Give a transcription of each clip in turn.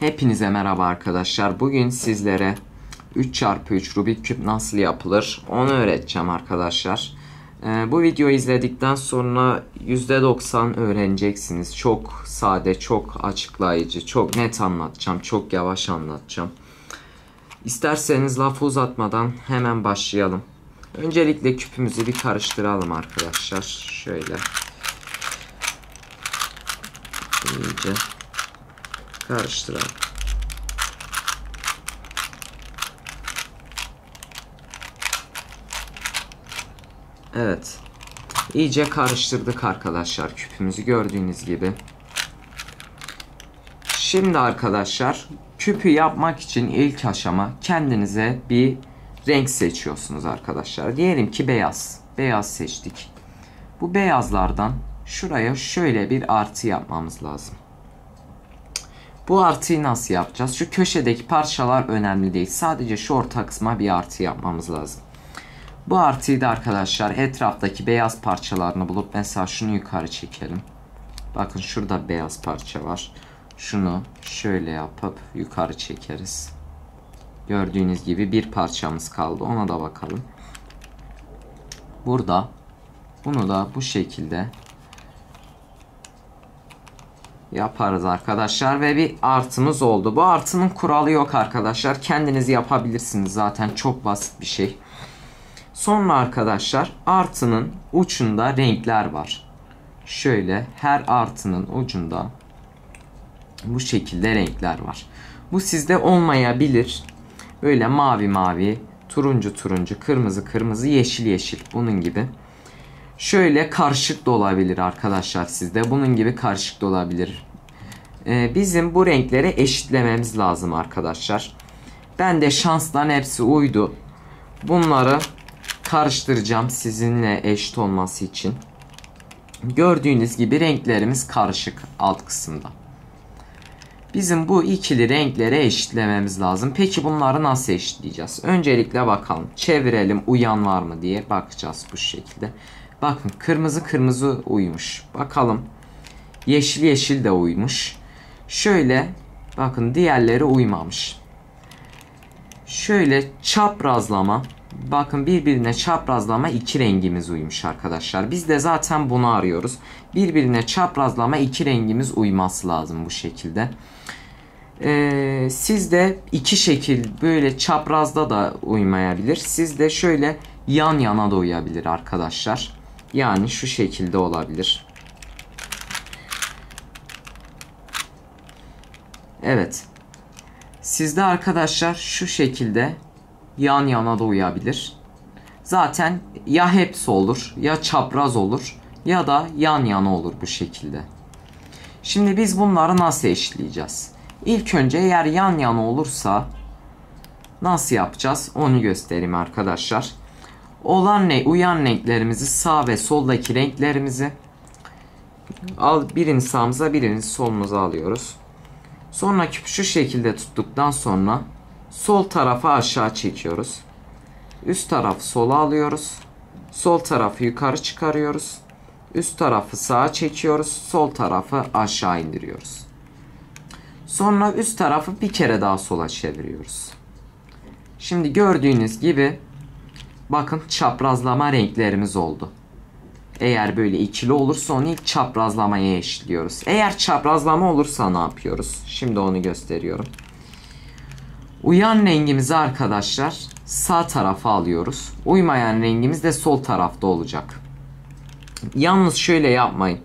Hepinize merhaba arkadaşlar. Bugün sizlere 3x3 Rubik küp nasıl yapılır onu öğreteceğim arkadaşlar. Bu videoyu izledikten sonra %90 öğreneceksiniz. Çok sade, çok açıklayıcı, çok net anlatacağım, çok yavaş anlatacağım. İsterseniz lafı uzatmadan hemen başlayalım. Öncelikle küpümüzü bir karıştıralım arkadaşlar. Şöyle iyice karıştıralım. Evet. İyice karıştırdık arkadaşlar küpümüzü gördüğünüz gibi. Şimdi arkadaşlar küpü yapmak için ilk aşama kendinize bir renk seçiyorsunuz arkadaşlar. Diyelim ki beyaz. Beyaz seçtik. Bu beyazlardan şuraya şöyle bir artı yapmamız lazım. Bu artıyı nasıl yapacağız? Şu köşedeki parçalar önemli değil. Sadece şu orta kısma bir artı yapmamız lazım. Bu artıyı da arkadaşlar etraftaki beyaz parçalarını bulup mesela şunu yukarı çekelim. Bakın şurada beyaz parça var. Şunu şöyle yapıp yukarı çekeriz. Gördüğünüz gibi bir parçamız kaldı. Ona da bakalım. Burada bunu da bu şekilde yaparız arkadaşlar ve bir artımız oldu. Bu artının kuralı yok arkadaşlar. Kendiniz yapabilirsiniz. Zaten çok basit bir şey. Sonra arkadaşlar artının ucunda renkler var. Şöyle her artının ucunda bu şekilde renkler var. Bu sizde olmayabilir. Böyle mavi mavi, turuncu turuncu, kırmızı kırmızı, yeşil yeşil bunun gibi. Şöyle karışık da olabilir arkadaşlar sizde. Bunun gibi karışık da olabilir. Bizim bu renkleri eşitlememiz lazım arkadaşlar. Ben de şanstan hepsi uydu. Bunları karıştıracağım sizinle eşit olması için. Gördüğünüz gibi renklerimiz karışık alt kısımda. Bizim bu ikili renkleri eşitlememiz lazım. Peki bunları nasıl eşitleyeceğiz? Öncelikle bakalım. Çevirelim uyan var mı diye bakacağız bu şekilde. Bakın kırmızı kırmızı uymuş. Bakalım. Yeşil yeşil de uymuş. Şöyle bakın diğerleri uymamış. Şöyle çaprazlama. Bakın birbirine çaprazlama iki rengimiz uymuş arkadaşlar. Biz de zaten bunu arıyoruz. Birbirine çaprazlama iki rengimiz uyması lazım bu şekilde. Sizde iki şekil böyle çaprazda da uymayabilir. Sizde şöyle yan yana da uyabilir arkadaşlar. Yani şu şekilde olabilir. Evet. Sizde arkadaşlar şu şekilde yan yana da uyabilir. Zaten ya hepsi olur, ya çapraz olur, ya da yan yana olur bu şekilde. Şimdi biz bunları nasıl eşitleyeceğiz? İlk önce eğer yan yana olursa nasıl yapacağız? Onu göstereyim arkadaşlar. Uyan renklerimizi sağ ve soldaki renklerimizi birini sağımıza birini solumuza alıyoruz. Sonra küpü şu şekilde tuttuktan sonra sol tarafı aşağı çekiyoruz. Üst tarafı sola alıyoruz. Sol tarafı yukarı çıkarıyoruz. Üst tarafı sağa çekiyoruz. Sol tarafı aşağı indiriyoruz. Sonra üst tarafı bir kere daha sola çeviriyoruz. Şimdi gördüğünüz gibi bakın çaprazlama renklerimiz oldu. Eğer böyle ikili olursa onu ilk çaprazlamaya eşitliyoruz. Eğer çaprazlama olursa ne yapıyoruz? Şimdi onu gösteriyorum. Uyan rengimizi arkadaşlar sağ tarafa alıyoruz. Uymayan rengimiz de sol tarafta olacak. Yalnız şöyle yapmayın.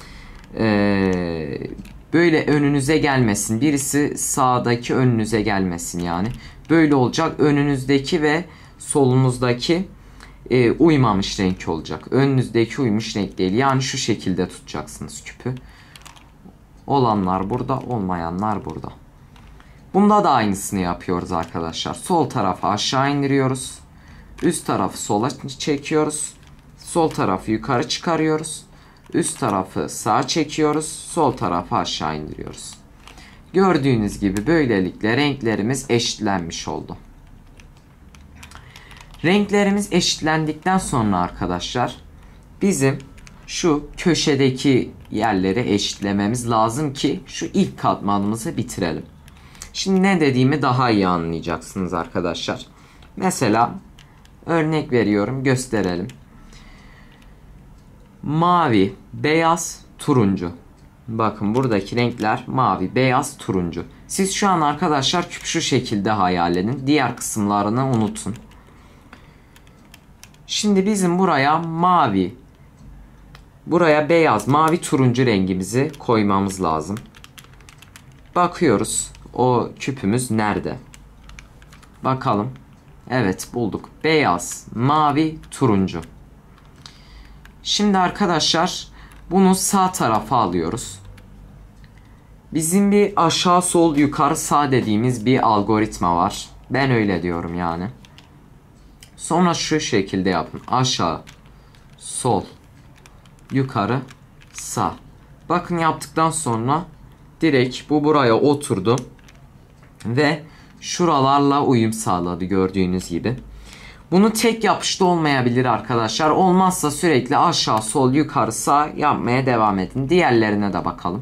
Böyle önünüze gelmesin. Birisi sağdaki önünüze gelmesin yani. Böyle olacak. Önünüzdeki ve solunuzdaki uymamış renk olacak. Önünüzdeki uymuş renk değil. Yani şu şekilde tutacaksınız küpü. Olanlar burada, olmayanlar burada. Bunda da aynısını yapıyoruz arkadaşlar. Sol tarafı aşağı indiriyoruz. Üst tarafı sola çekiyoruz. Sol tarafı yukarı çıkarıyoruz. Üst tarafı sağa çekiyoruz. Sol tarafı aşağı indiriyoruz. Gördüğünüz gibi böylelikle renklerimiz eşitlenmiş oldu. Renklerimiz eşitlendikten sonra arkadaşlar bizim şu köşedeki yerleri eşitlememiz lazım ki şu ilk katmanımızı bitirelim. Şimdi ne dediğimi daha iyi anlayacaksınız arkadaşlar. Mesela örnek veriyorum, gösterelim. Mavi, beyaz, turuncu. Bakın buradaki renkler mavi, beyaz, turuncu. Siz şu an arkadaşlar küp şu şekilde hayal edin. Diğer kısımlarını unutun. Şimdi bizim buraya mavi, buraya beyaz, mavi, turuncu rengimizi koymamız lazım. Bakıyoruz o küpümüz nerede? Bakalım. Evet, bulduk. Beyaz, mavi, turuncu. Şimdi arkadaşlar bunu sağ tarafa alıyoruz. Bizim bir aşağı sol yukarı sağ dediğimiz bir algoritma var. Ben öyle diyorum yani. Sonra şu şekilde yapın. Aşağı, sol, yukarı, sağ. Bakın yaptıktan sonra direkt bu buraya oturdu. Ve şuralarla uyum sağladı gördüğünüz gibi. Bunu tek yapışta olmayabilir arkadaşlar. Olmazsa sürekli aşağı, sol, yukarı, sağ yapmaya devam edin. Diğerlerine de bakalım.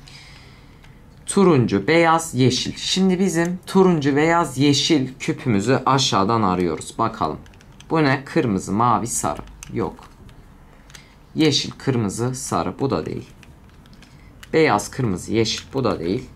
Turuncu, beyaz, yeşil. Şimdi bizim turuncu, beyaz, yeşil küpümüzü aşağıdan arıyoruz. Bakalım. Bu ne? Kırmızı, mavi, sarı. Yok. Yeşil, kırmızı, sarı. Bu da değil. Beyaz, kırmızı, yeşil. Bu da değil.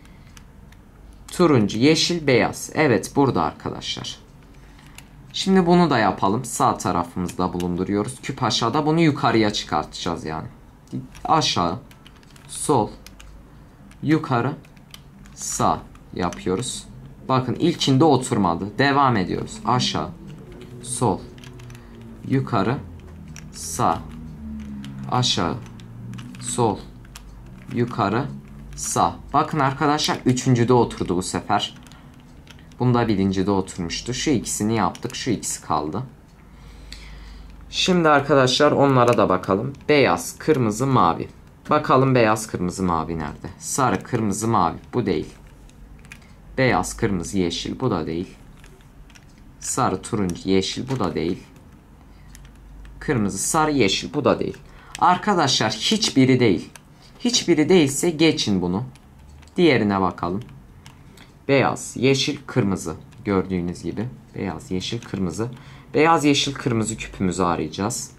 Turuncu, yeşil, beyaz. Evet, burada arkadaşlar. Şimdi bunu da yapalım. Sağ tarafımızda bulunduruyoruz. Küp aşağıda. Bunu yukarıya çıkartacağız yani. Aşağı, sol, yukarı, sağ yapıyoruz. Bakın ilkinde oturmadı. Devam ediyoruz. Aşağı, sol, yukarı, sağ. Aşağı, sol, yukarı, sağ. Bakın arkadaşlar üçüncüde oturdu bu sefer. Bunda birincide oturmuştu. Şu ikisini yaptık. Şu ikisi kaldı. Şimdi arkadaşlar onlara da bakalım. Beyaz, kırmızı, mavi. Bakalım beyaz, kırmızı, mavi nerede? Sarı, kırmızı, mavi. Bu değil. Beyaz, kırmızı, yeşil. Bu da değil. Sarı, turuncu, yeşil. Bu da değil. Kırmızı, sarı, yeşil. Bu da değil. Arkadaşlar hiçbiri değil. Hiçbiri değilse geçin bunu. Diğerine bakalım. Beyaz, yeşil, kırmızı. Gördüğünüz gibi. Beyaz, yeşil, kırmızı. Beyaz, yeşil, kırmızı küpümüzü arayacağız.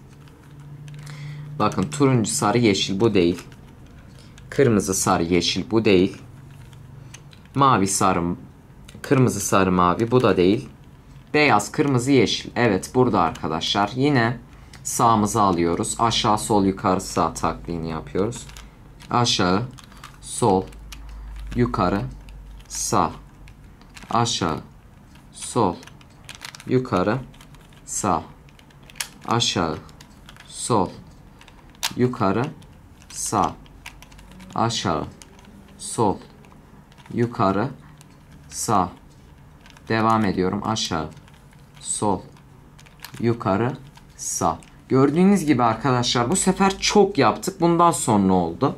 Bakın turuncu, sarı, yeşil. Bu değil. Kırmızı, sarı, yeşil. Bu değil. Mavi, sarı, kırmızı, sarı, mavi. Bu da değil. Beyaz, kırmızı, yeşil. Evet burada arkadaşlar. Yine sağımızı alıyoruz. Aşağı, sol, yukarı, sağ taktiğini yapıyoruz. Aşağı, sol, yukarı, sağ. Aşağı, sol, yukarı, sağ. Aşağı, sol, yukarı, sağ. Aşağı, sol, yukarı, sağ. Devam ediyorum. Aşağı, sol, yukarı, sağ. Gördüğünüz gibi arkadaşlar bu sefer çok yaptık. Bundan sonra oldu.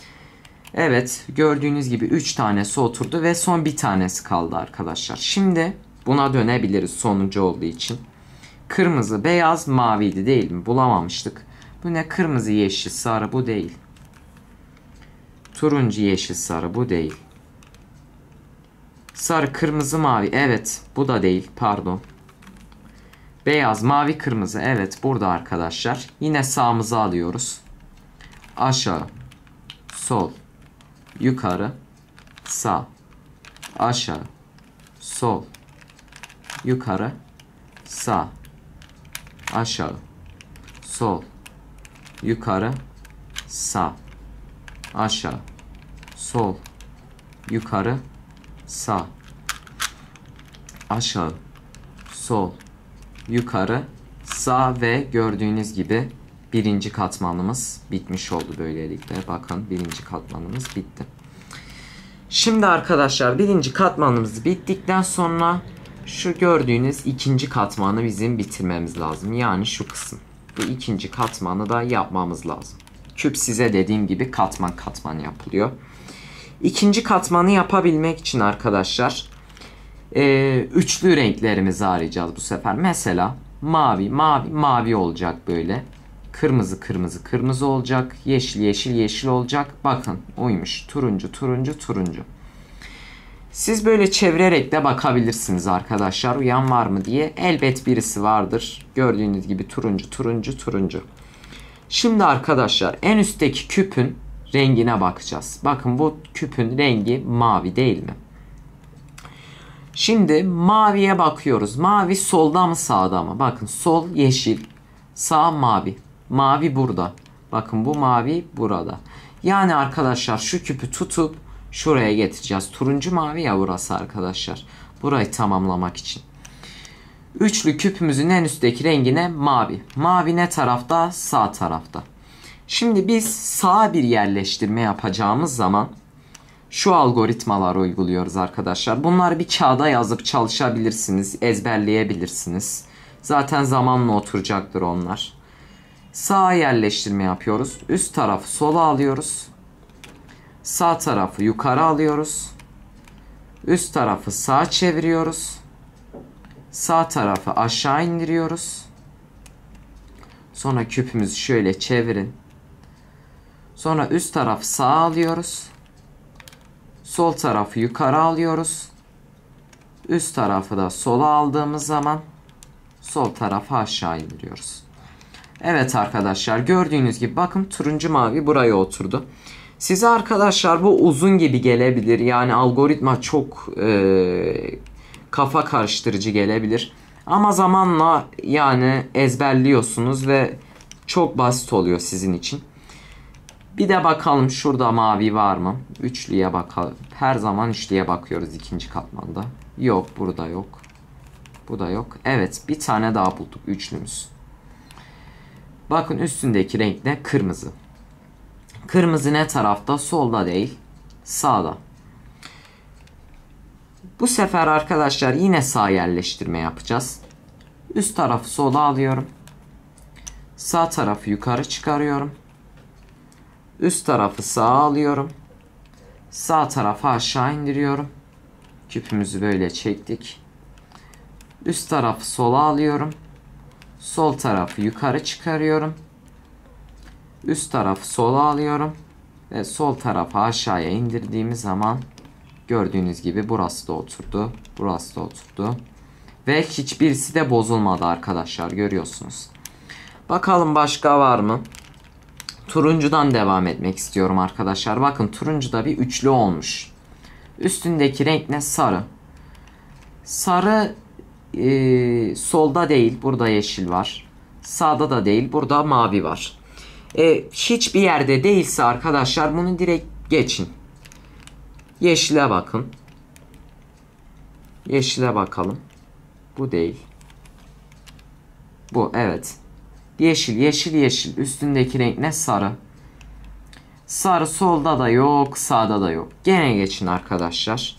Evet, gördüğünüz gibi 3 tanesi oturdu ve son bir tanesi kaldı arkadaşlar. Şimdi buna dönebiliriz sonuncu olduğu için. Kırmızı, beyaz, maviydi değil mi? Bulamamıştık. Bu ne? Kırmızı, yeşil, sarı. Bu değil. Turuncu, yeşil, sarı. Bu değil. Sarı, kırmızı, mavi. Evet, bu da değil. Pardon. Beyaz, mavi, kırmızı. Evet, burada arkadaşlar. Yine sağımızı alıyoruz. Aşağı, sol, yukarı, sağ. Aşağı, sol, yukarı, sağ. Aşağı, sol, yukarı, sağ. Aşağı, sol, yukarı, sağ. Aşağı, sol, yukarı, sağ ve gördüğünüz gibi birinci katmanımız bitmiş oldu böylelikle. Bakın birinci katmanımız bitti. Şimdi arkadaşlar birinci katmanımız bittikten sonra şu gördüğünüz ikinci katmanı bizim bitirmemiz lazım. Yani şu kısım. Bu ikinci katmanı da yapmamız lazım. Küp size dediğim gibi katman katman yapılıyor. İkinci katmanı yapabilmek için arkadaşlar üçlü renklerimizi arayacağız bu sefer. Mesela mavi, mavi, mavi olacak böyle. Kırmızı, kırmızı, kırmızı olacak. Yeşil, yeşil, yeşil olacak. Bakın uymuş. Turuncu, turuncu, turuncu. Siz böyle çevirerek de bakabilirsiniz arkadaşlar. Uyan var mı diye. Elbet birisi vardır. Gördüğünüz gibi turuncu, turuncu, turuncu. Şimdi arkadaşlar en üstteki küpün rengine bakacağız. Bakın bu küpün rengi mavi değil mi? Şimdi maviye bakıyoruz. Mavi solda mı sağda mı? Bakın sol yeşil, sağ mavi. Mavi burada. Bakın bu mavi burada. Yani arkadaşlar şu küpü tutup şuraya getireceğiz. Turuncu mavi ya burası arkadaşlar. Burayı tamamlamak için. Üçlü küpümüzün en üstteki rengine mavi. Mavi ne tarafta? Sağ tarafta. Şimdi biz sağa bir yerleştirme yapacağımız zaman şu algoritmaları uyguluyoruz arkadaşlar. Bunları bir kağıda yazıp çalışabilirsiniz, ezberleyebilirsiniz. Zaten zamanla oturacaktır onlar. Sağa yerleştirme yapıyoruz. Üst tarafı sola alıyoruz. Sağ tarafı yukarı alıyoruz. Üst tarafı sağa çeviriyoruz. Sağ tarafı aşağı indiriyoruz. Sonra küpümüzü şöyle çevirin. Sonra üst tarafı sağa alıyoruz. Sol tarafı yukarı alıyoruz. Üst tarafı da sola aldığımız zaman sol tarafı aşağı indiriyoruz. Evet arkadaşlar, gördüğünüz gibi bakın turuncu mavi buraya oturdu. Size arkadaşlar bu uzun gibi gelebilir. Yani algoritma çok kafa karıştırıcı gelebilir. Ama zamanla yani ezberliyorsunuz ve çok basit oluyor sizin için. Bir de bakalım şurada mavi var mı? Üçlüye bakalım. Her zaman üçlüye bakıyoruz ikinci katmanda. Yok, burada yok. Bu da yok. Evet, bir tane daha bulduk üçlümüz. Bakın üstündeki renk ne? Kırmızı. Kırmızı ne tarafta? Solda değil, sağda. Bu sefer arkadaşlar yine sağ yerleştirme yapacağız. Üst tarafı sola alıyorum. Sağ tarafı yukarı çıkarıyorum. Üst tarafı sağa alıyorum. Sağ tarafı aşağı indiriyorum. Küpümüzü böyle çektik. Üst tarafı sola alıyorum. Sol tarafı yukarı çıkarıyorum. Üst tarafı sola alıyorum. Ve sol tarafı aşağıya indirdiğimiz zaman gördüğünüz gibi burası da oturdu. Burası da oturdu. Ve hiçbirisi de bozulmadı arkadaşlar, görüyorsunuz. Bakalım başka var mı? Turuncudan devam etmek istiyorum arkadaşlar. Bakın turuncuda bir üçlü olmuş. Üstündeki renk ne? Sarı. Sarı solda değil, burada yeşil var. Sağda da değil, burada mavi var. Hiçbir yerde değilse arkadaşlar bunu direkt geçin. Yeşile bakın. Yeşile bakalım. Bu değil. Bu, evet. Yeşil, yeşil, yeşil. Üstündeki renk ne? Sarı. Sarı solda da yok, sağda da yok. Gene geçin arkadaşlar.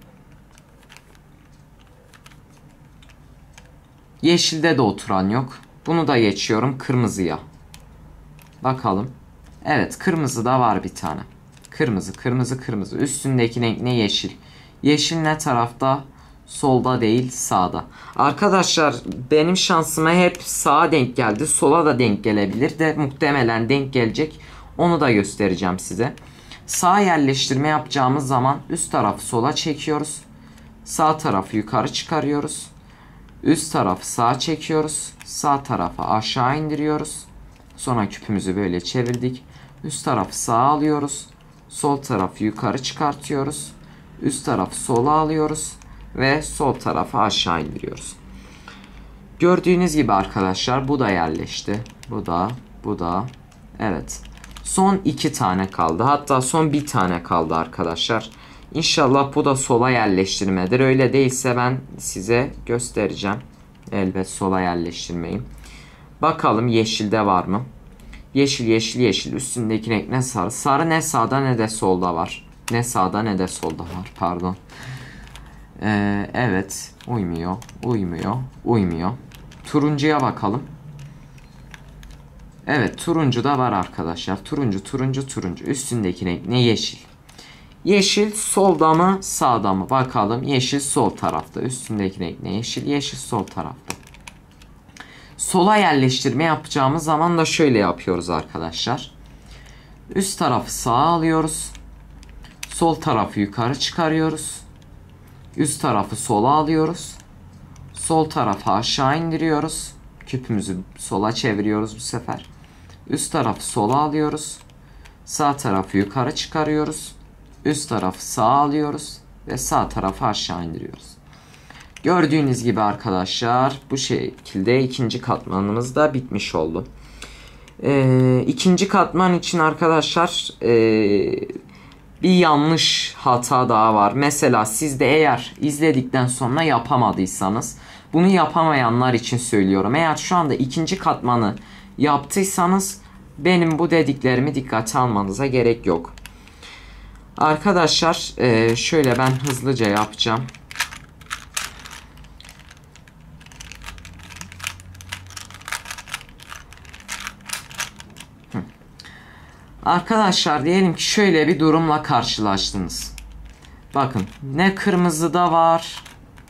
Yeşilde de oturan yok. Bunu da geçiyorum kırmızıya. Bakalım. Evet, kırmızı da var bir tane. Kırmızı, kırmızı, kırmızı. Üstündeki renk ne? Yeşil. Yeşil ne tarafta? Solda değil, sağda. Arkadaşlar benim şansıma hep sağa denk geldi. Sola da denk gelebilir de muhtemelen denk gelecek. Onu da göstereceğim size. Sağ yerleştirme yapacağımız zaman üst tarafı sola çekiyoruz. Sağ tarafı yukarı çıkarıyoruz. Üst tarafı sağa çekiyoruz. Sağ tarafı aşağı indiriyoruz. Sonra küpümüzü böyle çevirdik. Üst tarafı sağa alıyoruz. Sol tarafı yukarı çıkartıyoruz. Üst tarafı sola alıyoruz. Ve sol tarafı aşağı indiriyoruz. Gördüğünüz gibi arkadaşlar bu da yerleşti. Bu da, bu da. Evet. Son 2 tane kaldı. Hatta son 1 tane kaldı arkadaşlar. İnşallah bu da sola yerleştirmedir. Öyle değilse ben size göstereceğim. Elbet sola yerleştirmeyi. Bakalım yeşilde var mı? Yeşil, yeşil, yeşil. Üstündeki renk ne? Sarı. Sarı ne sağda ne de solda var. Ne sağda ne de solda var. Pardon. Evet. Uymuyor. Uymuyor. Uymuyor. Turuncuya bakalım. Evet. Turuncu da var arkadaşlar. Turuncu, turuncu, turuncu. Üstündeki renk ne? Yeşil. Yeşil solda mı sağda mı? Bakalım. Yeşil sol tarafta. Üstündeki renk ne? Yeşil. Yeşil sol tarafta. Sola yerleştirme yapacağımız zaman da şöyle yapıyoruz arkadaşlar. Üst tarafı sağa alıyoruz. Sol tarafı yukarı çıkarıyoruz. Üst tarafı sola alıyoruz. Sol tarafı aşağı indiriyoruz. Küpümüzü sola çeviriyoruz bu sefer. Üst tarafı sola alıyoruz. Sağ tarafı yukarı çıkarıyoruz. Üst tarafı sağa alıyoruz. Ve sağ tarafı aşağı indiriyoruz. Gördüğünüz gibi arkadaşlar bu şekilde ikinci katmanımız da bitmiş oldu. İkinci katman için arkadaşlar bir yanlış hata daha var. Mesela siz de eğer izledikten sonra yapamadıysanız, bunu yapamayanlar için söylüyorum. Eğer şu anda ikinci katmanı yaptıysanız benim bu dediklerimi dikkate almanıza gerek yok. Arkadaşlar şöyle ben hızlıca yapacağım. Arkadaşlar diyelim ki şöyle bir durumla karşılaştınız. Bakın ne kırmızıda var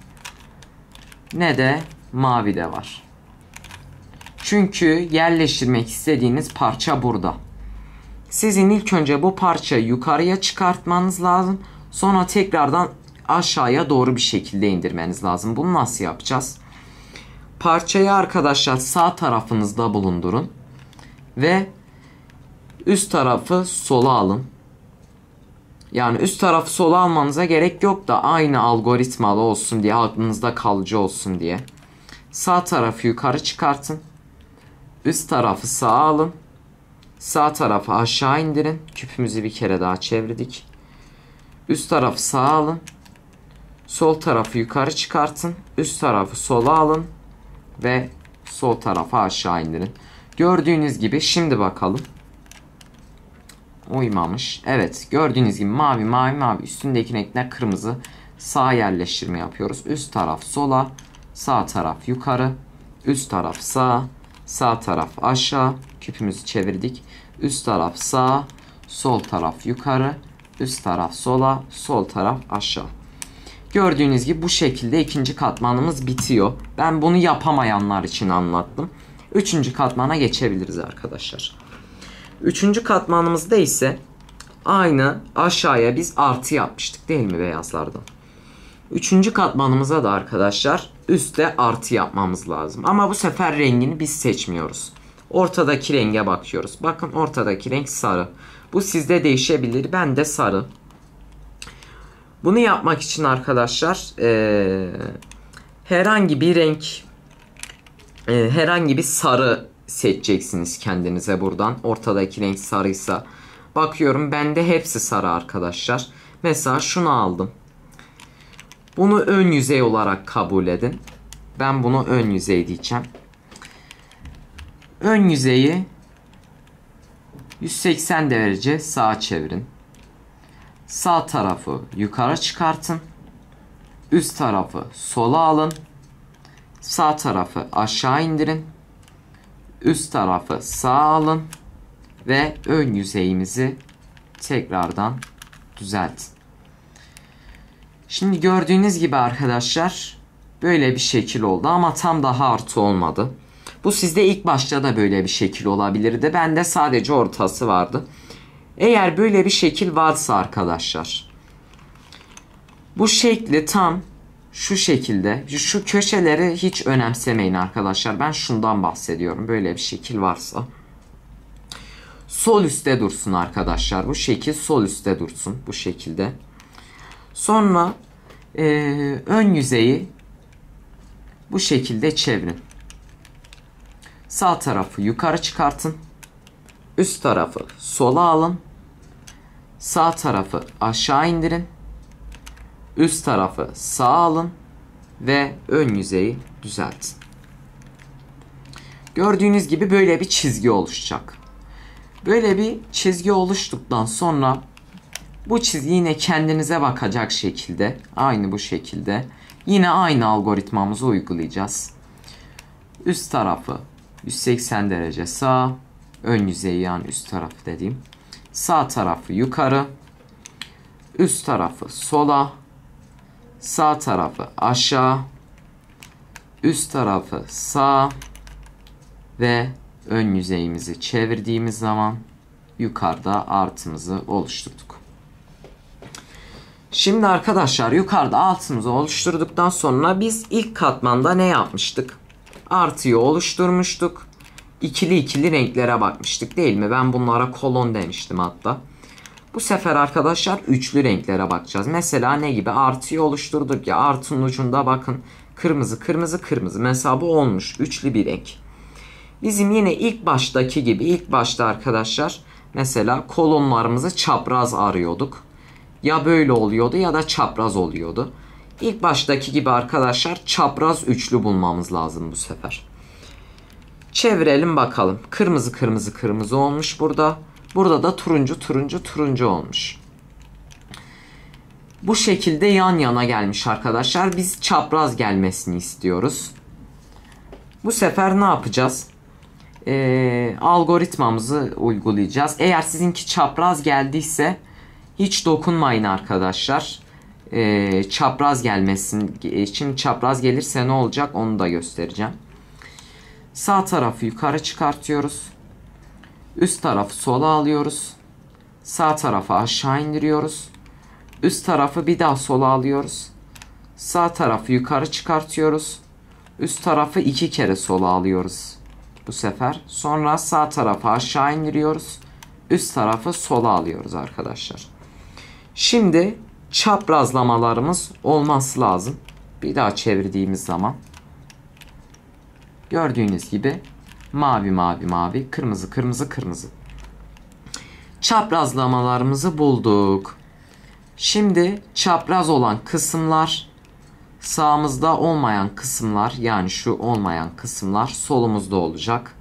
ne de mavide var. Çünkü yerleştirmek istediğiniz parça burada. Sizin ilk önce bu parçayı yukarıya çıkartmanız lazım. Sonra tekrardan aşağıya doğru bir şekilde indirmeniz lazım. Bunu nasıl yapacağız? Parçayı arkadaşlar sağ tarafınızda bulundurun. Ve üst tarafı sola alın. Yani üst tarafı sola almanıza gerek yok da aynı algoritmalı olsun diye, aklınızda kalıcı olsun diye. Sağ tarafı yukarı çıkartın. Üst tarafı sağa alın. Sağ tarafı aşağı indirin. Küpümüzü bir kere daha çevirdik. Üst tarafı sağa alın. Sol tarafı yukarı çıkartın. Üst tarafı sola alın. Ve sol tarafı aşağı indirin. Gördüğünüz gibi şimdi bakalım. Uymamış. Evet, gördüğünüz gibi mavi mavi mavi, üstündeki renkler kırmızı. Sağ yerleştirme yapıyoruz. Üst taraf sola, sağ taraf yukarı, üst taraf sağ, sağ taraf aşağı. Küpümüzü çevirdik. Üst taraf sağ, sol taraf yukarı, üst taraf sola, sol taraf aşağı. Gördüğünüz gibi bu şekilde ikinci katmanımız bitiyor. Ben bunu yapamayanlar için anlattım. Üçüncü katmana geçebiliriz arkadaşlar. Üçüncü katmanımızda ise aynı aşağıya biz artı yapmıştık değil mi beyazlardan? Üçüncü katmanımıza da arkadaşlar üstte artı yapmamız lazım. Ama bu sefer rengini biz seçmiyoruz. Ortadaki renge bakıyoruz. Bakın ortadaki renk sarı. Bu sizde değişebilir. Ben de sarı. Bunu yapmak için arkadaşlar herhangi bir renk, herhangi bir sarı seçeceksiniz kendinize buradan. Ortadaki renk sarıysa. Bakıyorum bende hepsi sarı arkadaşlar. Mesela şunu aldım. Bunu ön yüzey olarak kabul edin. Ben bunu ön yüzey diyeceğim. Ön yüzeyi 180 derece sağa çevirin. Sağ tarafı yukarı çıkartın. Üst tarafı sola alın. Sağ tarafı aşağı indirin. Üst tarafı sağa alın. Ve ön yüzeyimizi tekrardan düzeltin. Şimdi gördüğünüz gibi arkadaşlar böyle bir şekil oldu ama tam daha artı olmadı. Bu sizde ilk başta da böyle bir şekil olabilirdi. Bende sadece ortası vardı. Eğer böyle bir şekil varsa arkadaşlar, bu şekli tam şu şekilde, şu köşeleri hiç önemsemeyin arkadaşlar. Ben şundan bahsediyorum. Böyle bir şekil varsa sol üstte dursun arkadaşlar. Bu şekil sol üstte dursun bu şekilde. Sonra ön yüzeyi bu şekilde çevirin. Sağ tarafı yukarı çıkartın. Üst tarafı sola alın. Sağ tarafı aşağı indirin. Üst tarafı sağa alın. Ve ön yüzeyi düzeltin. Gördüğünüz gibi böyle bir çizgi oluşacak. Böyle bir çizgi oluştuktan sonra bu çizgi yine kendinize bakacak şekilde, aynı bu şekilde yine aynı algoritmamızı uygulayacağız. Üst tarafı 180 derece sağ, ön yüzeyi yani üst tarafı dediğim. Sağ tarafı yukarı, üst tarafı sola, sağ tarafı aşağı, üst tarafı sağ ve ön yüzeyimizi çevirdiğimiz zaman yukarıda artımızı oluşturduk. Şimdi arkadaşlar yukarıda altımızı oluşturduktan sonra biz ilk katmanda ne yapmıştık? Artıyı oluşturmuştuk. İkili ikili renklere bakmıştık değil mi? Ben bunlara kolon demiştim hatta. Bu sefer arkadaşlar üçlü renklere bakacağız. Mesela ne gibi? Artıyı oluşturduk ya. Artının ucunda bakın. Kırmızı, kırmızı, kırmızı. Mesela bu olmuş. Üçlü bir renk. Bizim yine ilk baştaki gibi. İlk başta arkadaşlar mesela kolonlarımızı çapraz arıyorduk. Ya böyle oluyordu ya da çapraz oluyordu. İlk baştaki gibi arkadaşlar çapraz üçlü bulmamız lazım bu sefer. Çevirelim bakalım. Kırmızı, kırmızı, kırmızı olmuş burada. Burada da turuncu, turuncu, turuncu olmuş. Bu şekilde yan yana gelmiş arkadaşlar. Biz çapraz gelmesini istiyoruz. Bu sefer ne yapacağız? Algoritmamızı uygulayacağız. Eğer sizinki çapraz geldiyse hiç dokunmayın arkadaşlar. Çapraz gelmesin. Şimdi çapraz gelirse ne olacak onu da göstereceğim. Sağ tarafı yukarı çıkartıyoruz. Üst tarafı sola alıyoruz. Sağ tarafı aşağı indiriyoruz. Üst tarafı bir daha sola alıyoruz. Sağ tarafı yukarı çıkartıyoruz. Üst tarafı 2 kere sola alıyoruz. Bu sefer. Sonra sağ tarafı aşağı indiriyoruz. Üst tarafı sola alıyoruz arkadaşlar. Şimdi çaprazlamalarımız olması lazım. Bir daha çevirdiğimiz zaman gördüğünüz gibi mavi mavi mavi, kırmızı kırmızı kırmızı. Çaprazlamalarımızı bulduk. Şimdi çapraz olan kısımlar sağımızda, olmayan kısımlar yani şu olmayan kısımlar solumuzda olacak.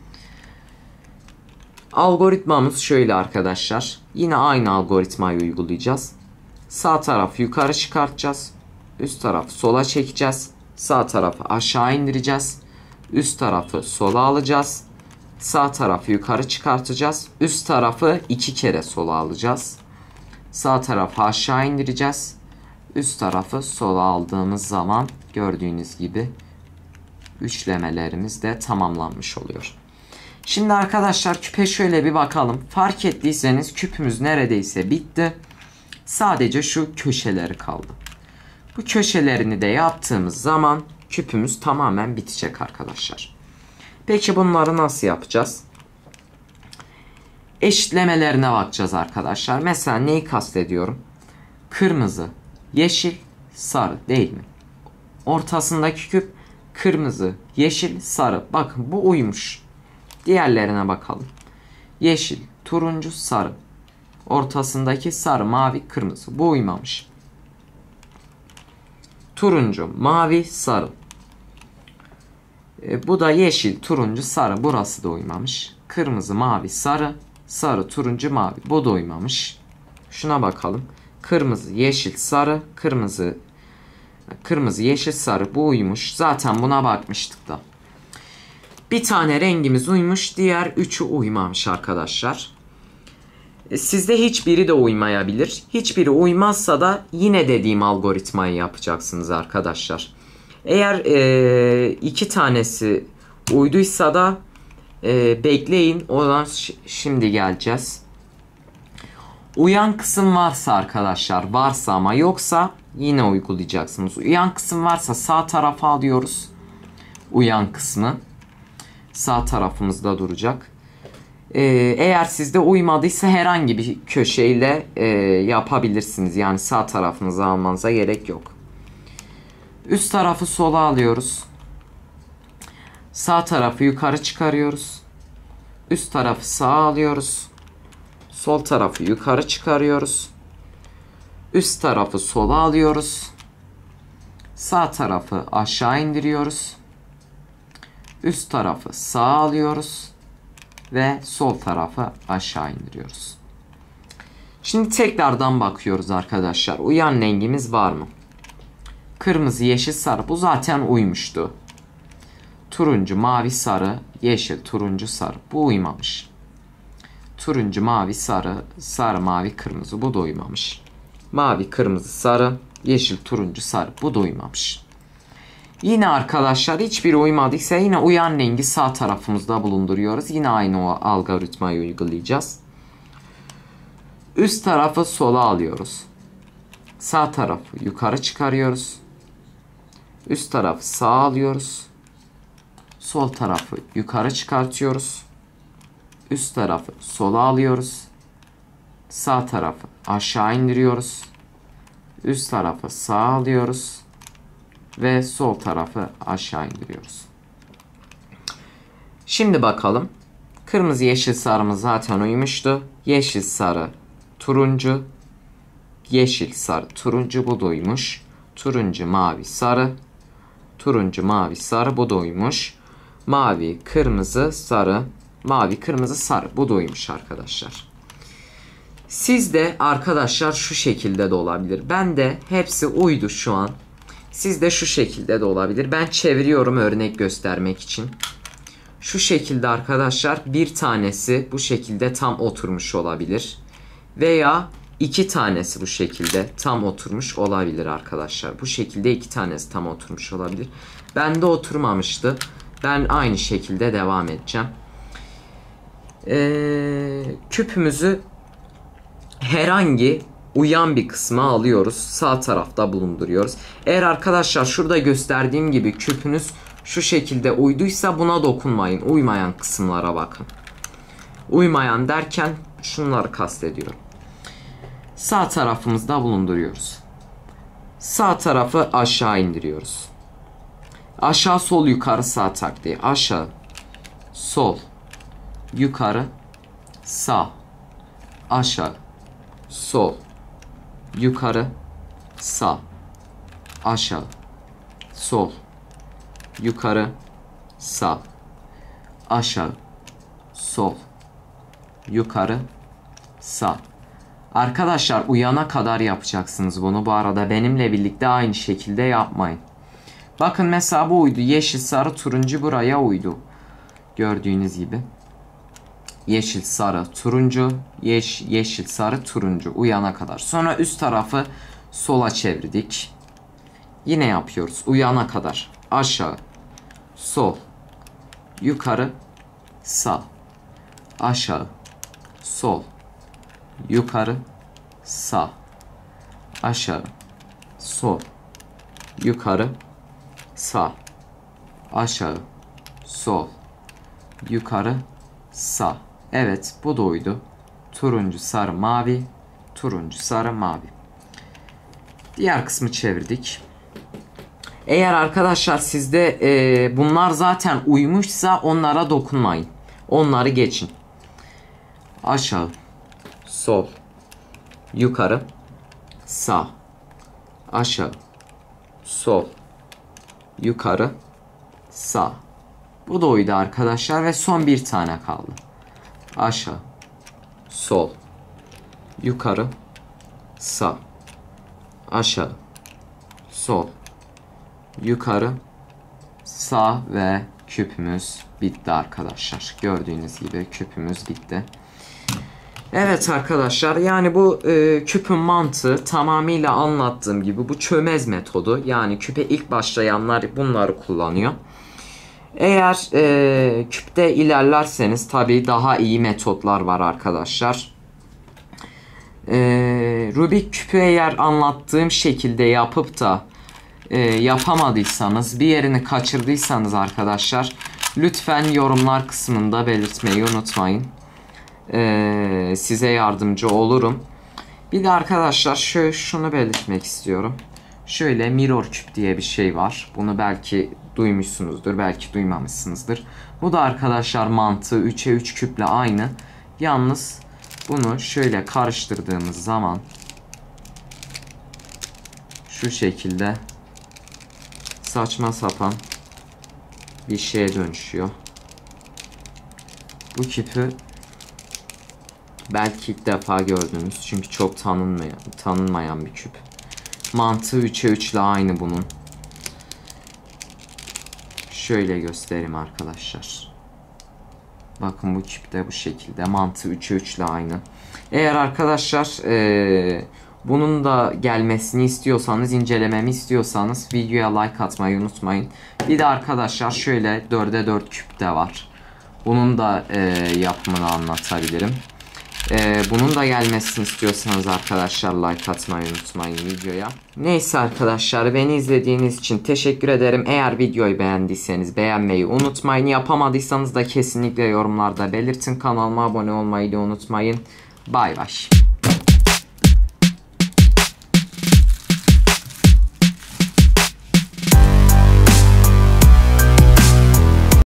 Algoritmamız şöyle arkadaşlar. Yine aynı algoritmayı uygulayacağız. Sağ tarafı yukarı çıkartacağız. Üst tarafı sola çekeceğiz. Sağ tarafı aşağı indireceğiz. Üst tarafı sola alacağız. Sağ tarafı yukarı çıkartacağız. Üst tarafı 2 kere sola alacağız. Sağ tarafı aşağı indireceğiz. Üst tarafı sola aldığımız zaman gördüğünüz gibi üçlemelerimiz de tamamlanmış oluyor. Şimdi arkadaşlar küpe şöyle bir bakalım. Fark ettiyseniz küpümüz neredeyse bitti. Sadece şu köşeleri kaldı. Bu köşelerini de yaptığımız zaman küpümüz tamamen bitecek arkadaşlar. Peki bunları nasıl yapacağız? Eşitlemelerine bakacağız arkadaşlar. Mesela neyi kastediyorum? Kırmızı, yeşil, sarı değil mi? Ortasındaki küp kırmızı, yeşil, sarı. Bakın bu uymuş. Diğerlerine bakalım. Yeşil, turuncu, sarı. Ortasındaki sarı, mavi, kırmızı. Bu uymamış. Turuncu, mavi, sarı. Bu da yeşil, turuncu, sarı. Burası da uymamış. Kırmızı, mavi, sarı. Sarı, turuncu, mavi. Bu da uymamış. Şuna bakalım. Kırmızı, yeşil, sarı. Kırmızı, yeşil, sarı. Bu uymuş. Zaten buna bakmıştık da. Bir tane rengimiz uymuş. Diğer üçü uymamış arkadaşlar. Sizde hiçbiri de uymayabilir. Hiçbiri uymazsa da yine dediğim algoritmayı yapacaksınız arkadaşlar. Eğer 2 tanesi uyduysa da bekleyin. Oradan şimdi geleceğiz. Uyan kısım varsa arkadaşlar, varsa ama yoksa yine uygulayacaksınız. Uyan kısım varsa sağ tarafa alıyoruz. Uyan kısmı sağ tarafımızda duracak. Eğer sizde uymadıysa herhangi bir köşeyle yapabilirsiniz. Yani sağ tarafınıza almanıza gerek yok. Üst tarafı sola alıyoruz. Sağ tarafı yukarı çıkarıyoruz. Üst tarafı sağa alıyoruz. Sol tarafı yukarı çıkarıyoruz. Üst tarafı sola alıyoruz. Sağ tarafı aşağı indiriyoruz. Üst tarafı sağa alıyoruz. Ve sol tarafı aşağı indiriyoruz. Şimdi tekrardan bakıyoruz arkadaşlar. Uyan rengimiz var mı? Kırmızı, yeşil, sarı. Bu zaten uymuştu. Turuncu, mavi, sarı, yeşil, turuncu, sarı. Bu uymamış. Turuncu, mavi, sarı, sarı, mavi, kırmızı. Bu da uymamış. Mavi, kırmızı, sarı, yeşil, turuncu, sarı. Bu da uymamış. Yine arkadaşlar hiçbiri uymadıysa yine uyan rengi sağ tarafımızda bulunduruyoruz. Yine aynı o algoritmayı uygulayacağız. Üst tarafı sola alıyoruz. Sağ tarafı yukarı çıkarıyoruz. Üst tarafı sağa alıyoruz. Sol tarafı yukarı çıkartıyoruz. Üst tarafı sola alıyoruz. Sağ tarafı aşağı indiriyoruz. Üst tarafı sağa alıyoruz. Ve sol tarafı aşağı indiriyoruz. Şimdi bakalım. Kırmızı, yeşil, sarımız zaten uymuştu. Yeşil, sarı, turuncu. Yeşil, sarı, turuncu, bu da uymuş. Turuncu, mavi, sarı. Turuncu, mavi, sarı, bu da uymuş. Mavi, kırmızı, sarı. Mavi, kırmızı, sarı, bu da uymuş arkadaşlar. Sizde arkadaşlar şu şekilde de olabilir. Ben de hepsi uydu şu an. Sizde şu şekilde de olabilir. Ben çeviriyorum örnek göstermek için. Şu şekilde arkadaşlar bir tanesi bu şekilde tam oturmuş olabilir. Veya iki tanesi bu şekilde tam oturmuş olabilir arkadaşlar. Bu şekilde iki tanesi tam oturmuş olabilir. Bende oturmamıştı. Ben aynı şekilde devam edeceğim. Küpümüzü herhangi uyan bir kısma alıyoruz. Sağ tarafta bulunduruyoruz. Eğer arkadaşlar şurada gösterdiğim gibi küpünüz şu şekilde uyduysa buna dokunmayın. Uymayan kısımlara bakın. Uymayan derken şunları kastediyorum. Sağ tarafımızda bulunduruyoruz. Sağ tarafı aşağı indiriyoruz. Aşağı sol yukarı sağ taktiği. Aşağı sol yukarı sağ. Aşağı sol yukarı sağ. Aşağı sol yukarı sağ. Aşağı sol yukarı sağ. Arkadaşlar uyana kadar yapacaksınız bunu. Bu arada benimle birlikte aynı şekilde yapmayın. Bakın mesela bu uydu. Yeşil, sarı, turuncu buraya uydu. Gördüğünüz gibi. Yeşil, sarı, turuncu. Yeşil, sarı, turuncu. Uyana kadar. Sonra üst tarafı sola çevirdik. Yine yapıyoruz. Uyana kadar. Aşağı. Sol. Yukarı. Sağ. Aşağı. Sol. Yukarı. Sağ. Aşağı. Sol. Yukarı. Sağ. Aşağı. Sol. Yukarı. Sağ. Evet, bu da uydu. Turuncu, sarı, mavi. Turuncu, sarı, mavi. Diğer kısmı çevirdik. Eğer arkadaşlar sizde bunlar zaten uymuşsa onlara dokunmayın. Onları geçin. Aşağı. Sol. Yukarı. Sağ. Aşağı. Sol. Yukarı. Sağ. Bu da uydu arkadaşlar ve son bir tane kaldı. Aşağı. Sol. Yukarı. Sağ. Aşağı. Sol. Yukarı. Sağ ve küpümüz bitti arkadaşlar. Gördüğünüz gibi küpümüz bitti. Evet arkadaşlar, yani bu küpün mantığı tamamıyla anlattığım gibi bu çömez metodu. Yani küpe ilk başlayanlar bunları kullanıyor. Eğer küpte ilerlerseniz tabii daha iyi metotlar var arkadaşlar. Rubik küpü eğer anlattığım şekilde yapıp da yapamadıysanız, bir yerini kaçırdıysanız arkadaşlar, lütfen yorumlar kısmında belirtmeyi unutmayın. Size yardımcı olurum. Bir de arkadaşlar şunu belirtmek istiyorum. Şöyle mirror küp diye bir şey var. Bunu belki duymuşsunuzdur, belki duymamışsınızdır. Bu da arkadaşlar mantığı 3'e 3 küple aynı. Yalnız bunu şöyle karıştırdığımız zaman şu şekilde saçma sapan bir şeye dönüşüyor. Bu küpü belki ilk defa gördünüz çünkü çok tanınmayan bir küp. Mantığı 3'e 3 ile aynı bunun. Şöyle göstereyim arkadaşlar. Bakın bu küp de bu şekilde. Mantığı 3'e 3 ile aynı. Eğer arkadaşlar bunun da gelmesini istiyorsanız, incelememi istiyorsanız videoya like atmayı unutmayın. Bir de arkadaşlar şöyle 4'e 4 küp de var. Bunun da yapımını anlatabilirim. Bunun da gelmesini istiyorsanız arkadaşlar like atmayı unutmayın videoya. Neyse arkadaşlar, beni izlediğiniz için teşekkür ederim. Eğer videoyu beğendiyseniz beğenmeyi unutmayın. Yapamadıysanız da kesinlikle yorumlarda belirtin. Kanalıma abone olmayı da unutmayın. Bay bay.